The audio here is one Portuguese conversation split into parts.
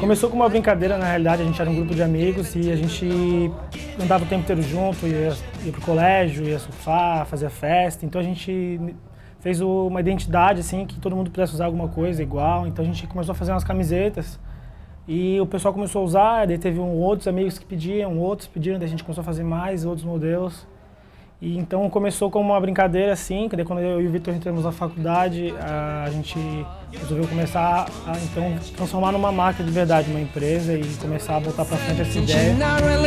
Começou com uma brincadeira, na realidade, a gente era um grupo de amigos e a gente andava o tempo inteiro junto, ia pro colégio, ia surfar, fazia festa, então a gente fez uma identidade assim, que todo mundo pudesse usar alguma coisa igual, então a gente começou a fazer umas camisetas e o pessoal começou a usar, daí teve outros amigos que pediam, outros pediram, daí a gente começou a fazer mais, outros modelos. E então começou como uma brincadeira assim, que daí quando eu e o Vitor entramos na faculdade, a gente resolveu começar a então transformar numa marca de verdade, uma empresa e começar a botar pra frente essa ideia.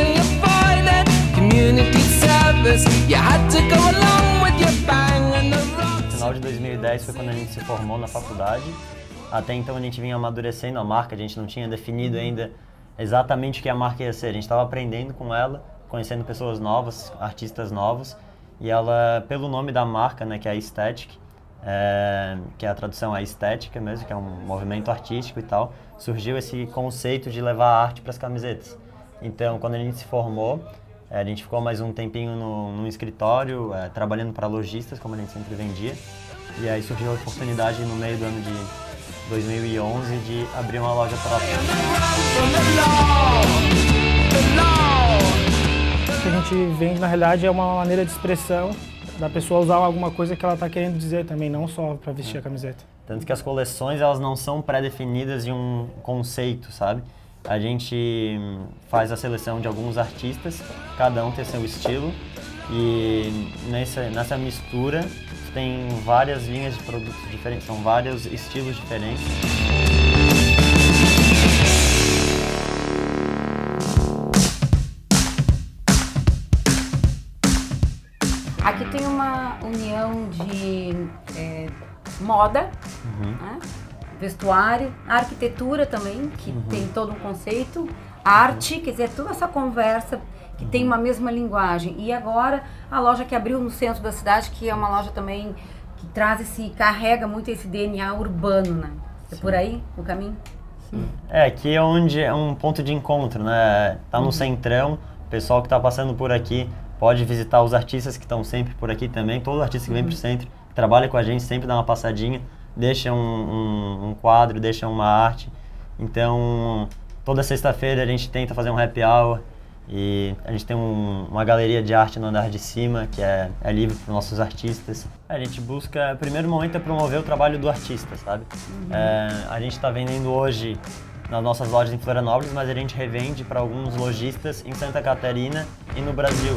No final de 2010 foi quando a gente se formou na faculdade. Até então a gente vinha amadurecendo a marca, a gente não tinha definido ainda exatamente o que a marca ia ser. A gente estava aprendendo com ela, conhecendo pessoas novas, artistas novos. E ela, pelo nome da marca, né, que é a Aesthetic, que é a tradução à estética mesmo, que é um movimento artístico e tal, surgiu esse conceito de levar a arte para as camisetas. Então, quando a gente se formou, a gente ficou mais um tempinho no escritório, trabalhando para lojistas, como a gente sempre vendia. E aí surgiu a oportunidade, no meio do ano de 2011, de abrir uma loja própria. O que a gente vende, na realidade, é uma maneira de expressão da pessoa usar alguma coisa que ela está querendo dizer também, não só para vestir a camiseta. Tanto que as coleções, elas não são pré-definidas em um conceito, sabe? A gente faz a seleção de alguns artistas, cada um tem seu estilo, e nessa mistura tem várias linhas de produtos diferentes, são vários estilos diferentes. Aqui tem uma união de moda, né? Vestuário, arquitetura também, que tem todo um conceito, arte, quer dizer, toda essa conversa que tem uma mesma linguagem. E agora a loja que abriu no centro da cidade, que é uma loja também que carrega muito esse DNA urbano, né? É por aí o caminho? Aqui é onde é um ponto de encontro, né? Tá no centrão, o pessoal que tá passando por aqui pode visitar os artistas que estão sempre por aqui também. Todo artista que vem pro centro, que trabalha com a gente, sempre dá uma passadinha, deixa um quadro, deixa uma arte. Então, toda sexta-feira a gente tenta fazer um happy hour e a gente tem uma galeria de arte no andar de cima, que é livre para os nossos artistas. A gente busca, no primeiro momento, é promover o trabalho do artista, sabe? A gente está vendendo hoje nas nossas lojas em Florianópolis, mas a gente revende para alguns lojistas em Santa Catarina e no Brasil.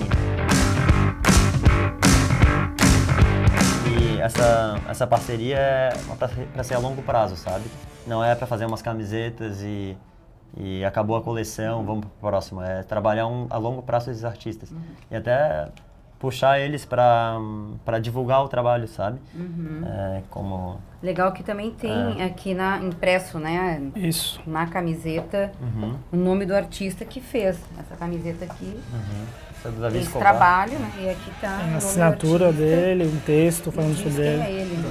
E essa parceria é para ser a longo prazo, sabe? Não é para fazer umas camisetas e acabou a coleção, vamos pro próximo. É trabalhar a longo prazo esses artistas. E até puxar eles para divulgar o trabalho, sabe? Como... Legal que também tem aqui impresso, né? Isso. Na camiseta, o nome do artista que fez essa camiseta aqui. Esse trabalho, né? E aqui tá a assinatura dele, um texto falando sobre ele. É ele.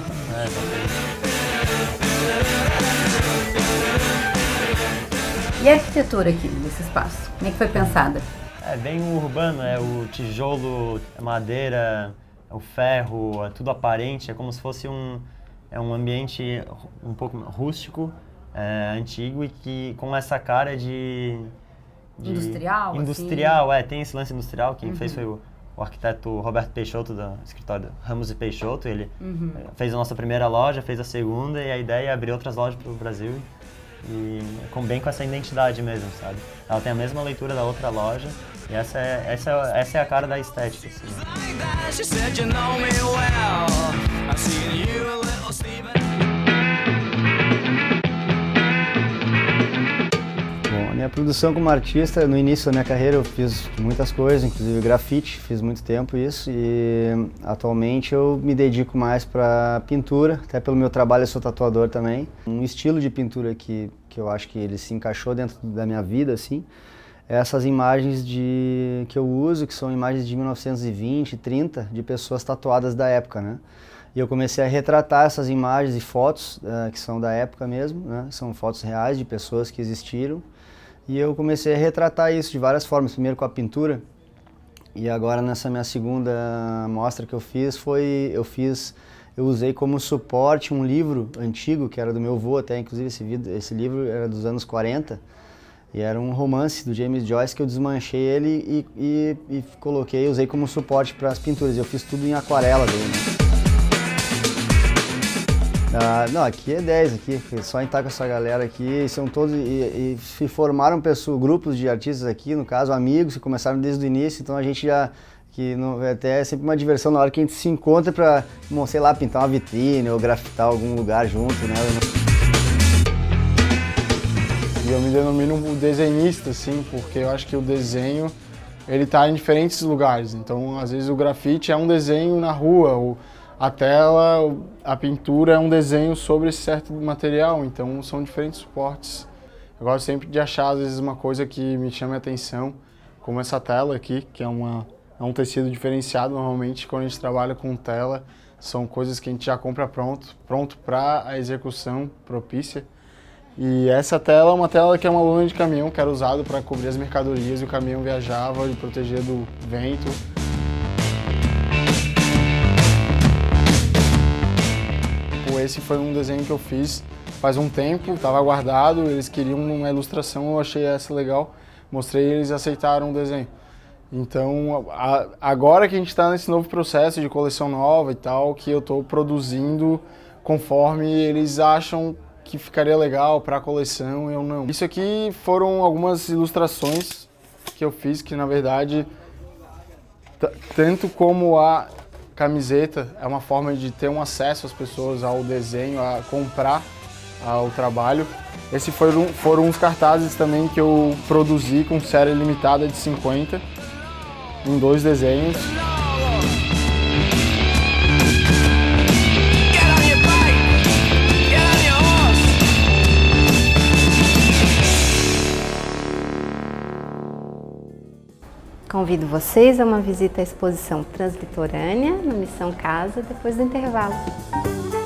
E a arquitetura aqui nesse espaço? Como é que foi pensada? É bem urbano, o tijolo, a madeira, o ferro, é tudo aparente, é como se fosse um ambiente um pouco rústico, antigo e que com essa cara de industrial, industrial, assim. Tem esse lance industrial. Quem fez foi o arquiteto Roberto Peixoto, do escritório Ramos e Peixoto. Ele fez a nossa primeira loja, fez a segunda, e a ideia é abrir outras lojas para o Brasil e bem com essa identidade mesmo, sabe? Ela tem a mesma leitura da outra loja e essa é a cara da estética, assim. Bom, a minha produção como artista, no início da minha carreira eu fiz muitas coisas, inclusive grafite, fiz muito tempo isso, e atualmente eu me dedico mais para pintura, até pelo meu trabalho eu sou tatuador também. Um estilo de pintura que eu acho que ele se encaixou dentro da minha vida, assim, é essas imagens que eu uso, que são imagens de 1920, 30, de pessoas tatuadas da época, né? E eu comecei a retratar essas imagens e fotos que são da época mesmo, né? São fotos reais de pessoas que existiram. E eu comecei a retratar isso de várias formas, primeiro com a pintura, e agora nessa minha segunda mostra que eu fiz eu usei como suporte um livro antigo, que era do meu avô até, inclusive esse livro era dos anos 40, e era um romance do James Joyce que eu desmanchei ele e coloquei, usei como suporte para as pinturas. Eu fiz tudo em aquarela dele, né? Não, aqui é 10, aqui, só em estar com essa galera aqui, são todos, e se formaram grupos de artistas aqui, no caso, amigos, que começaram desde o início, então a gente já, até é sempre uma diversão na hora que a gente se encontra pra, sei lá, pintar uma vitrine ou grafitar algum lugar junto, né? Eu me denomino um desenhista, assim, porque eu acho que o desenho, ele tá em diferentes lugares, então às vezes o grafite é um desenho na rua, a tela, a pintura é um desenho sobre esse certo material, então são diferentes suportes. Eu gosto sempre de achar, às vezes, uma coisa que me chame a atenção, como essa tela aqui, que é um tecido diferenciado. Normalmente, quando a gente trabalha com tela, são coisas que a gente já compra pronto para a execução propícia. E essa tela é uma tela que é uma lona de caminhão, que era usado para cobrir as mercadorias, e o caminhão viajava e protegia do vento. Esse foi um desenho que eu fiz faz um tempo, estava guardado, eles queriam uma ilustração, eu achei essa legal, mostrei e eles aceitaram o desenho. Então, agora que a gente está nesse novo processo de coleção nova e tal, que eu estou produzindo conforme eles acham que ficaria legal para a coleção, eu não. Isso aqui foram algumas ilustrações que eu fiz, que na verdade, tanto como a camiseta é uma forma de ter um acesso às pessoas ao desenho, a comprar o trabalho. Esses foram uns cartazes também que eu produzi com série limitada de 50, em 2 desenhos. Convido vocês a uma visita à exposição Translitorânea, no Missão Casa, depois do intervalo.